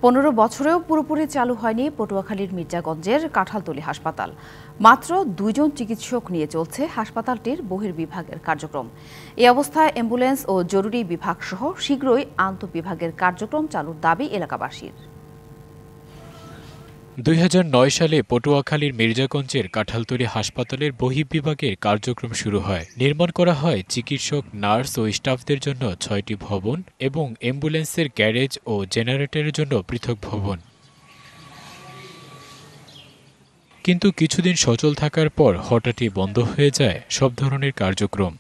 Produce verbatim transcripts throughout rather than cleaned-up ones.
পনেরো বছরেও পুরোপুরি চালু হয়নি পটুয়াখালীর মির্জাগঞ্জের কাঁঠালতলী হাসপাতাল। মাত্র দুইজন চিকিৎসক নিয়ে চলছে হাসপাতালটির বহির্বিভাগের কার্যক্রম। এই অবস্থায় অ্যাম্বুলেন্স ও জরুরি বিভাগ সহ শীঘ্রই আন্তঃবিভাগের কার্যক্রম চালুর দাবি এলাকাবাসীর। দুই হাজার নয় সালে পটুয়াখালীর মির্জাগঞ্জের কাঁঠালতলী হাসপাতালের বহির্বিভাগের কার্যক্রম শুরু হয়। নির্মাণ করা হয় চিকিৎসক, নার্স ও স্টাফদের জন্য ছয়টি ভবন এবং অ্যাম্বুলেন্সের গ্যারেজ ও জেনারেটরের জন্য পৃথক ভবন। কিন্তু কিছুদিন সচল থাকার পর হঠাৎই বন্ধ হয়ে যায় সব ধরনের কার্যক্রম।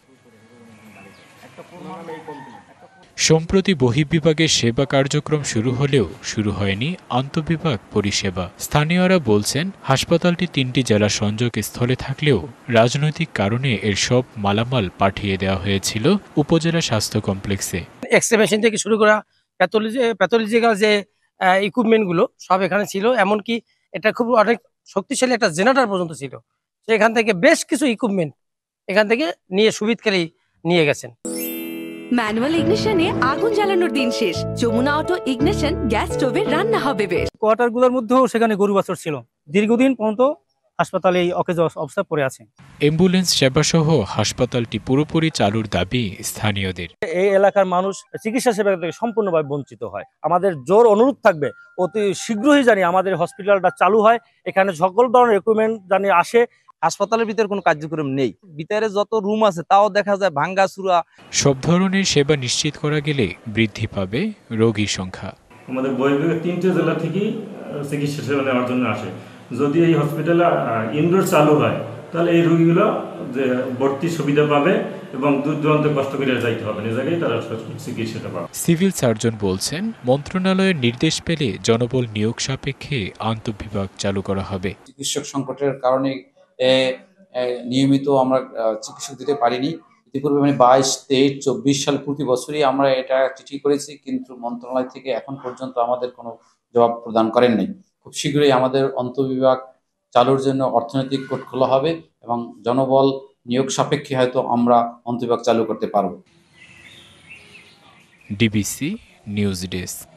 সম্প্রতি বহির্বিভাগের সেবা কার্যক্রম শুরু হলেও শুরু হয়নি আন্তঃবিভাগ পরিষেবা। স্থানীয়রা বলছেন, হাসপাতালটি তিনটি জেলা সংযোগ স্থলে থাকলেও রাজনৈতিক কারণে এর সব মালামাল পাঠিয়ে দেওয়া হয়েছিল উপজেলা স্বাস্থ্য কমপ্লেক্সে। এক্স-রে মেশিন থেকে শুরু করা প্যাথোলজি প্যাথোলজিক্যাল যে ইকুইপমেন্টগুলো সব এখানে ছিল। এমনকি এটা খুব অনেক শক্তিশালী একটা জেনারেটর পর্যন্ত ছিল। সেখান থেকে বেশ কিছু ইকুইপমেন্ট এখান থেকে নিয়ে সুবিধকারী নিয়ে গেছেন। ম্যানুয়াল ইগনিশনে আগুন জ্বালানোর দিন শেষ। যমুনা অটো ইগনিশন গ্যাস স্টোভে রান্না হবে বেশ। কোয়ার্টারগুলোর মধ্যেও সেখানে গরু বাছুর ছিল। দীর্ঘদিন পর্যন্ত হাসপাতালে এই অকেজ অবস্থা পড়ে আছে। অ্যাম্বুলেন্স সেবাসহ হাসপাতালটি পুরোপুরি চালুর দাবি স্থানীয়দের। এই এলাকার মানুষ চিকিৎসা সেবা থেকে সম্পূর্ণভাবে বঞ্চিত হয়। আমাদের জোর অনুরোধ থাকবে অতি শীঘ্রই জানি আমাদের হসপিটালটা চালু হয়, এখানে সকল ধরনের ইকুইপমেন্ট জানি আসে। হাসপাতালের ভিতরে কোনো কার্যক্রম নেই, ভিতরে যত রুম আছে তাও দেখা যায় ভাঙ্গা চুরা। সব ধরনের সেবা নিশ্চিত করা গেলে বৃদ্ধি পাবে রোগীর সংখ্যা। আমাদের বহির্বিভাগের তিনটে জেলা থেকেই চিকিৎসা সেবা নেওয়ার জন্য আসে। যদি এই হসপিটালে ইনডোর চালু হয় তাহলে এই রোগীগুলো যে ভর্তি সুবিধা পাবে এবং দূর দূরান্তে কষ্ট করে যাইতে হবে না, জায়গায় তারা চিকিৎসাটা পাবে। সিভিল সার্জন বলছেন, মন্ত্রণালয়ের নির্দেশ পেলে জনবল নিয়োগ সাপেক্ষে আন্তঃবিভাগ চালু করা হবে। চিকিৎসক সংকটের কারণে নিয়মিত আমরা চিকিৎসক দিতে পারিনি। ইতিপূর্বে মানে বাইশ তেইশ চব্বিশ সাল প্রতি বছরই আমরা এটা চিঠি করেছি, কিন্তু মন্ত্রণালয় থেকে এখন পর্যন্ত আমাদের কোনো জবাব প্রদান করেন নাই। খুব শীঘ্রই আমাদের অন্তঃবিভাগ চালুর জন্য অর্থনৈতিক কোড খোলা হবে এবং জনবল নিয়োগ সাপেক্ষে হয়তো আমরা অন্তঃবিভাগ চালু করতে পারব। DBC news desk.